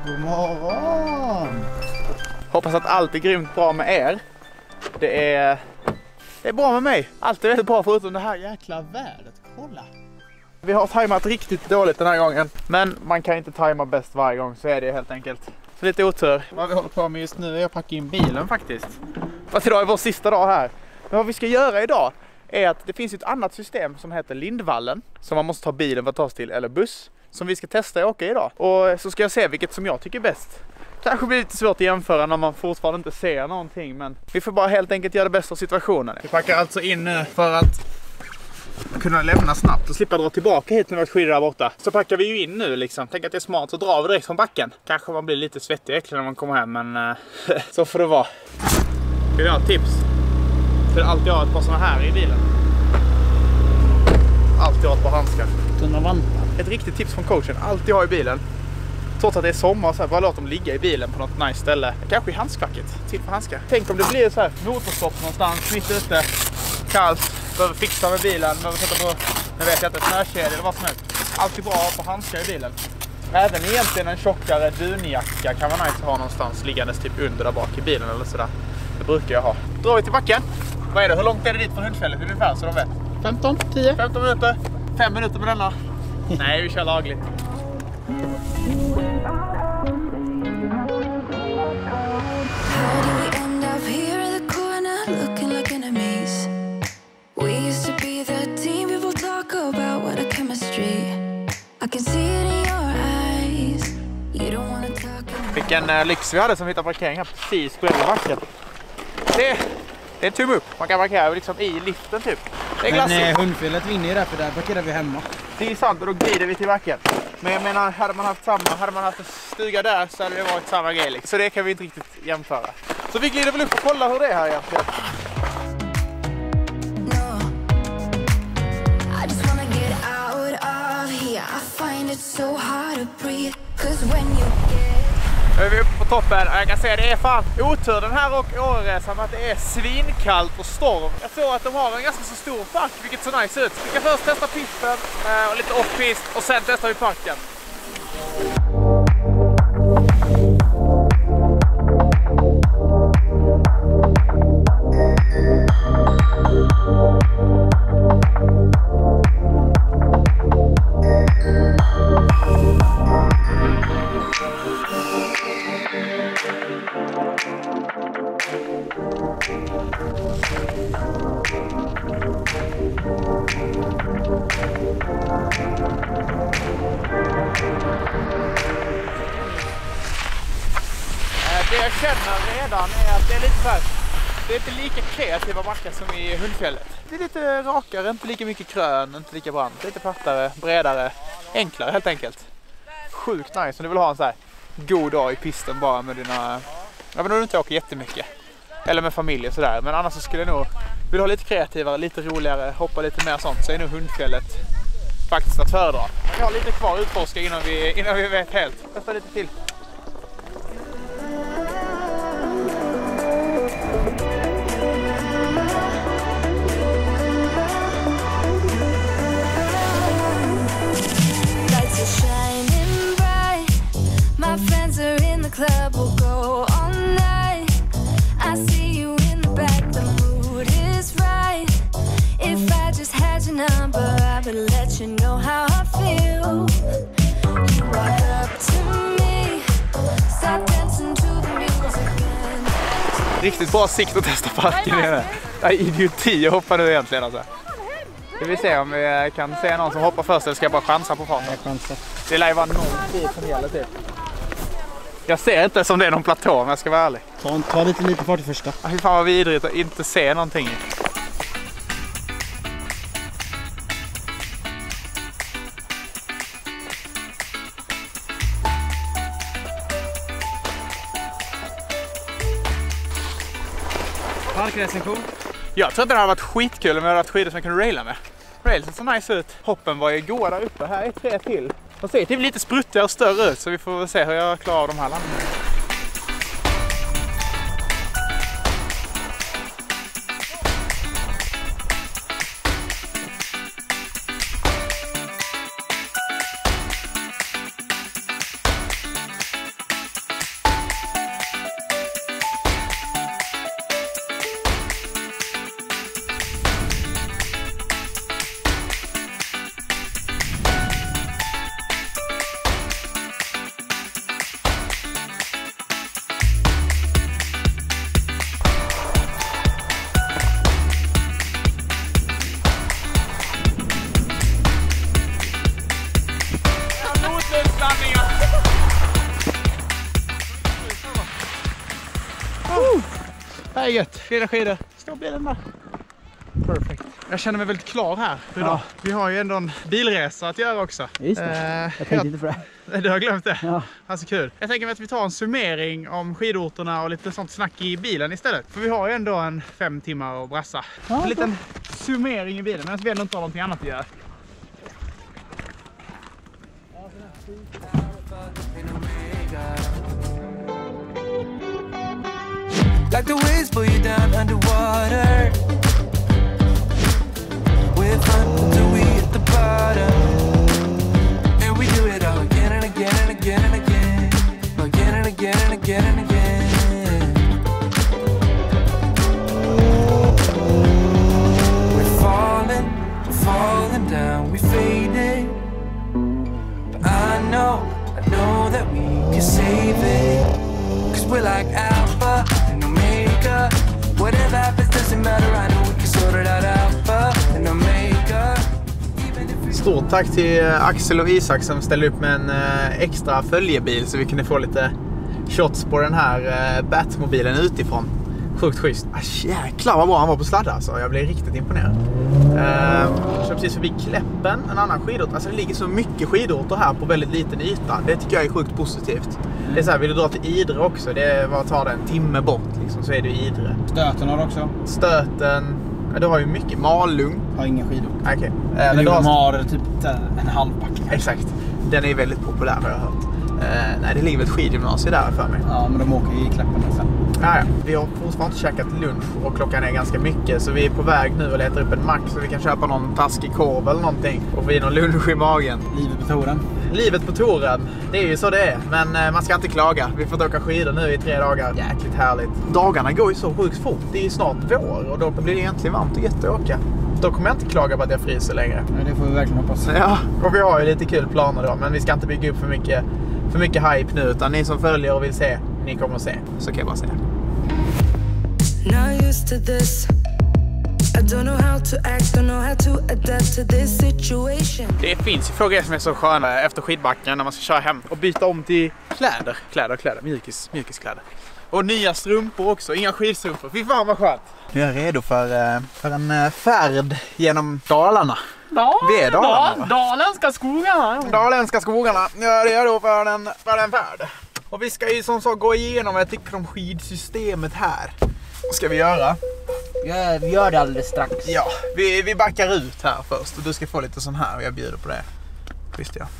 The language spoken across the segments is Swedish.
God morgon! Hoppas att allt är grymt bra med er. Det är bra med mig. Allt är väldigt bra förutom det här jäkla vädret. Kolla! Vi har tajmat riktigt dåligt den här gången. Men man kan inte tajma bäst varje gång, så är det helt enkelt. Så lite otur. Vad vi håller på med just nu är att packa in bilen faktiskt. Fast idag är vår sista dag här. Men vad vi ska göra idag är att det finns ett annat system som heter Lindvallen. Som man måste ta bilen för att ta sig till, eller buss. Som vi ska testa och åka idag. Och så ska jag se vilket som jag tycker är bäst. Kanske blir lite svårt att jämföra när man fortfarande inte ser någonting. Men vi får bara helt enkelt göra det bästa av situationen. Vi packar alltså in nu för att kunna lämna snabbt och slippa dra tillbaka hit med vårt skidor där borta. Så packar vi ju in nu liksom. Tänk att det är smart, så drar vi direkt från backen. Kanske man blir lite svettig och äcklig när man kommer hem, men så får det vara. Vill du ha ett tips? För alltid ha ett par såna här i bilen. Alltid ha ett par handskar. Tunna vantar. Ett riktigt tips från coachen. Alltid ha i bilen. Trots att det är sommar så här, bara låt dem ligga i bilen på något nice ställe. Kanske i handskfacket. Till för handskar. Tänk om det blir så här motorstopp någonstans mitt ute. Kallt. Behöver fixa med bilen. Behöver sätta på, jag vet inte, snökedja eller vad som helst. Alltid bra att ha på handskar i bilen. Även egentligen en tjockare dunjacka kan vara nice att ha någonstans liggandes typ under där bak i bilen eller sådär. Det brukar jag ha. Drar vi till backen. Vad är det? Hur långt är det dit från Hundfället ungefär så de vet? 15, 10. 15 minuter. 5 minuter med denna. Nej, vi kör lagligt. Vilken lyx vi hade som hittar parkering här precis bredvid backen. Det är en tumme upp. Man kan parkera liksom i liften typ. Det är glassigt. Men Hundfället vinner ju där, för där parkerar vi hemma. Det är sant, och då glider vi till backen. Men jag menar, hade man haft en stuga där så hade det varit samma grej liksom. Så det kan vi inte riktigt jämföra. Så vi glider väl upp och kollar hur det är här egentligen. Nu är vi uppe på toppen och jag kan säga att det är fan otur den här åreresan med att det är svinkallt och storm. Jag såg att de har en ganska så stor park, vilket ser nice ut. Vi kan först testa pippen och lite off-pist och sen testar vi parken. Det jag känner redan är att det är lite så här, det är inte lika kreativa backar som i Hundfället. Det är lite rakare, inte lika mycket krön, inte lika brant, lite plattare, bredare, enklare helt enkelt. Sjukt nice om du vill ha en så här god dag i pisten bara med dina, jag vet inte, du inte åker jättemycket. Eller med familj och sådär, men annars så skulle jag nog vilja ha lite kreativare, lite roligare, hoppa lite mer sånt, så är nog Hundfället faktiskt att föredra. Men vi har lite kvar att utforska innan vi vet helt. Testa lite till. Club will go all night. I see you in the back, the mood is right. If I just had your number, I would let you know how I feel. You walk up to me, start dancing to the music again. Riktigt bra sikt att testa parken är det. Det är idioti att hoppa nu egentligen alltså. Vi vill se om vi kan se någon som hoppar först, eller ska jag bara chansa på farten? Det lär ju vara någon tid som gäller typ. Jag ser inte som det är någon platå, om jag ska vara ärlig. Ta lite fart i första. Fy fan vad vidrigt att inte se någonting. Parkrecension. Jag tror att det hade varit skitkul om jag hade haft skidor som jag kunde raila med. Railsen ser nice ut. Hoppen var ju goda där uppe. Här är 3 till. De ser typ lite spruttigare och större ut, så vi får se hur jag klarar av de här landningarna. är gött. Fyra skidor. Står bilen där. Perfect. Jag känner mig väldigt klar här för idag. Vi har ju ändå en bilresa att göra också. Just det. Jag tänkte inte på det. Du har glömt det? Ja. Alltså kul. Jag tänker mig att vi tar en summering om skidorterna och lite sånt snack i bilen istället. För vi har ju ändå en 5 timmar att brassa. Ja, en liten summering i bilen, men vi ändå inte har någonting annat att göra. Like the waves pull you down underwater. We're fun until we hit the bottom. And we do it all again and again and again and again. Again and again and again and again. We're falling down, we're fading. But I know that we can save it. 'Cause we're like Alpha and Omega. Whatever happens doesn't matter, I know we can sort it out. Alpha and Omega. Stort tack till Axel och Isak som ställde upp med en extra följebil så vi kunde få lite shots på den här Batmobilen utifrån. Sjukt schysst. Jäklar vad bra han var på sladd alltså. Jag blev riktigt imponerad. Kör precis förbi Kläppen, en annan skidort. Alltså det ligger så mycket skidorter här på väldigt liten yta. Det tycker jag är sjukt positivt. Det är så här, vill du dra till Idre också? Det är, vad tar det, en timme bort liksom, så är det Idre. Stöten har du också. Stöten, ja, du har ju mycket. Malung. Har ingen skidor. Okej. Men de har typ en halv backe. Exakt. Den är väldigt populär har jag hört. Nej, det ligger väl ett skidgymnasium där för mig. Ja, men de åker i Kläppen sen. Ja. Vi har fortfarande inte käkat lunch och klockan är ganska mycket. Så vi är på väg nu och letar upp en mack så vi kan köpa någon taskig korv eller någonting. Och få i någon lunch i magen. Livet på touren. Livet på touren, det är ju så det är. Men man ska inte klaga. Vi får åka skidor nu i 3 dagar. Jäkligt härligt. Dagarna går ju så sjukt fort. Det är ju snart vår och då blir det egentligen varmt och gött att åka. Då kommer jag inte klaga på att jag fryser längre. Ja, det får vi verkligen hoppas. Ja, och vi har ju lite kul planer då. Men vi ska inte bygga upp för mycket hype nu. Utan ni som följer och vill se, ni kommer att se. Så kan jag bara säga. Not used to this. I don't know how to act, don't know how to adapt to this situation. Det finns ju få grejer som är så sköna efter skidbacken när man ska köra hem och byta om till kläder, mjukiskläder. Och nya strumpor också, inga skidstrumpor. Fy fan vad skönt. Nu är jag redo för en färd genom Dalarna. Vi är Dalarna. Daländska skogarna. Daländska skogarna. Jag är redo för en färd. Och vi ska ju som så gå igenom ett skidsystemet här. Vad ska vi göra? Ja, vi gör det alldeles strax. Ja, vi backar ut här först och du ska få lite sån här och jag bjuder på det. Visst ja.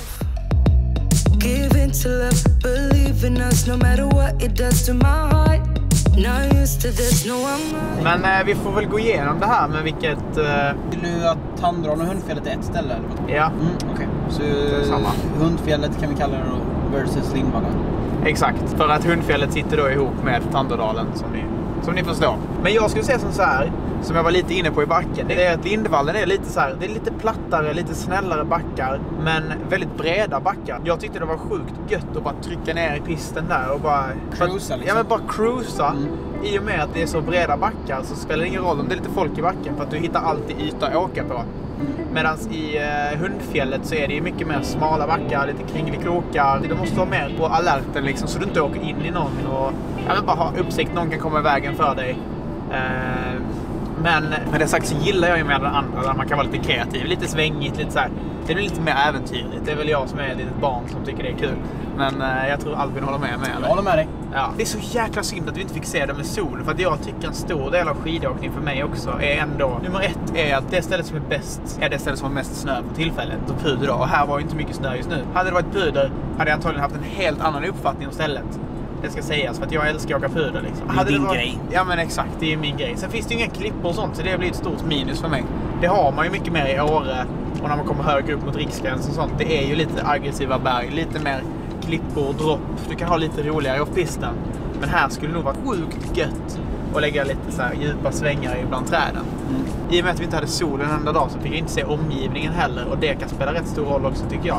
Give in to love, believe in us, no matter what it does to my heart. Not used to this, no I'm not. Men vi får väl gå igenom det här med vilket... Vill du att Tandrån och Hundfjället är ett ställe eller vad? Ja. Okej. Så samma. Hundfjället kan vi kalla det då versus Lindvallen. Exakt, för att Hundfjället sitter då ihop med Tandådalen som ni förstår. Men jag skulle säga som så här, som jag var lite inne på i backen, det är att Lindvallen är lite så här, det är lite plattare, lite snällare backar, men väldigt breda backar. Jag tyckte det var sjukt gött att bara trycka ner i pisten där och bara cruisa liksom. Ja, men bara cruisa. I och med att det är så breda backar så spelar det ingen roll om det är lite folk i backen för att du hittar alltid yta att åka på. Medan i Hundfjället så är det ju mycket mer smala backar, lite kringelikrokar. Du måste vara mer på alerten liksom, så du inte åker in i någon och bara ha uppsikt, någon kan komma i vägen för dig. Men med det sagt så gillar jag ju med den andra där man kan vara lite kreativ, lite svängigt, lite så här. Det blir lite mer äventyrligt. Det är väl jag som är ett litet barn som tycker det är kul. Men jag tror Albin håller med mig. Jag håller med dig. Ja. Det är så jäkla synd att vi inte fick se det med sol. För att jag tycker en stor del av skidåkning för mig också är ändå... Nummer 1 är att det stället som är bäst är det stället som har mest snö på tillfället. Och Puder då. Och här var ju inte mycket snö just nu. Hade det varit Puder hade jag antagligen haft en helt annan uppfattning om stället. Det ska sägas, för att jag älskar att åka puder liksom. Det är din grej. Ja men exakt, det är min grej. Sen finns det ju inga klippor och sånt, så det blir ett stort minus för mig. Det har man ju mycket mer i Åre. Och när man kommer högre upp mot Riksgränsen och sånt, det är ju lite aggressiva berg, lite mer klippor och dropp. Du kan ha lite roligare off pisten. Men här skulle det nog vara sjukt gött att lägga lite så här djupa svängar bland träden. I och med att vi inte hade solen en enda dag så fick jag inte se omgivningen heller. Och det kan spela rätt stor roll också tycker jag.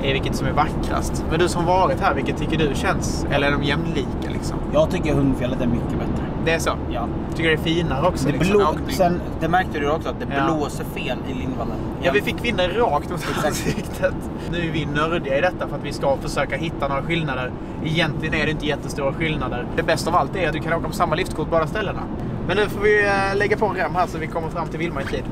är vilket som är vackrast. Men du som varit här, vilket tycker du känns? Eller är de jämlika liksom? Jag tycker Hundfjället är mycket bättre. Det är så? Ja. Tycker det är finare också? Det, liksom, sen, det märkte du också att det Ja. blåser fel i Lindvallen. Ja, vi fick vinden rakt mot ansiktet. Nu är vi nördiga i detta för att vi ska försöka hitta några skillnader. Egentligen är det inte jättestora skillnader. Det bästa av allt är att du kan åka på samma liftkort båda ställena. Men nu får vi lägga på en rem här så vi kommer fram till Vilma i tid.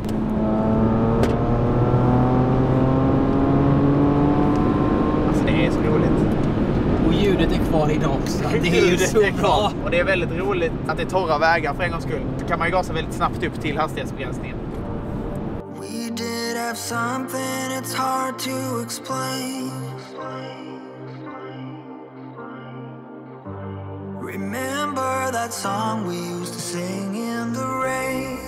Alltså det är så roligt. Och ljudet är kvar idag också. Det är ju så bra. Och det är väldigt roligt att det är torra vägar för en gångs skull. Då kan man ju gasa väldigt snabbt upp till hastighetsbegränsningen. We did have something it's hard to explain. Remember that song we used to sing in the rain.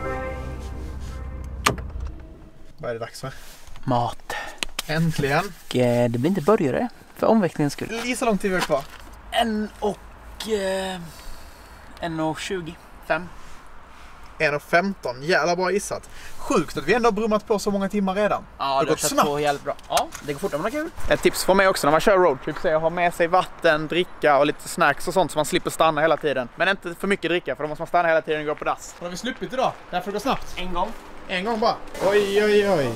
Vad är det dags för? Mat. Äntligen. Det blir inte burgare för omväxlingens skull. Gissa lång tid vi har kvar. 1:20. 5. 1:15. Jävla bra gissat. Sjukt att vi ändå har brummat på så många timmar redan. Ja, det har gått snabbt. på jävligt bra. Ja, det går fort, men det är kul. Ett tips för mig också när man kör roadtrip så är att ha med sig vatten, dricka och lite snacks och sånt så man slipper stanna hela tiden. Men inte för mycket dricka för då måste man stanna hela tiden och gå på dass. Vad har vi sluppit idag? Därför det går snabbt. En gång. En gång bara. Oj, oj, oj.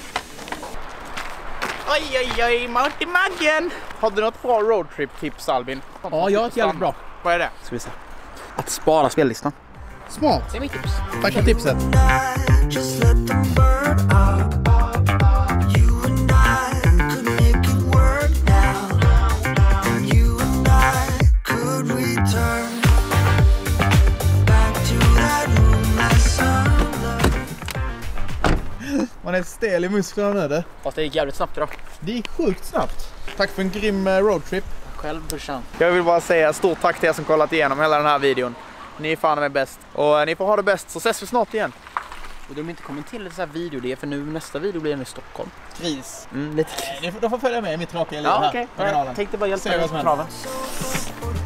Oj, oj, oj, mat i magen. Har du något bra roadtrip-tips, Albin? Ja, jag har ett jävligt bra. Vad är det? Ska vi se. Att spara spellistan. Smart. Det är mitt tips. Tack för tipset. Just let them burn up. You and I could make it work now. And you and I could return back to that room last summer. Man är stel i musklerna nu det. Fast det gick jävligt snabbt idag. Det gick sjukt snabbt. Tack för en grym roadtrip. Själv brorsan. Jag vill bara säga stort tack till er som kollat igenom hela den här videon. Ni är fan med bäst. Och ni får ha det bäst så ses vi snart igen. Och de inte kommit till så här video det för nu nästa video blir i Stockholm. Gris. Lite. De får följa med i mitt tråkiga liv Ja, här okej. på kanalen. Jag tänkte bara hjälpa Se vad dig som på händer. traven.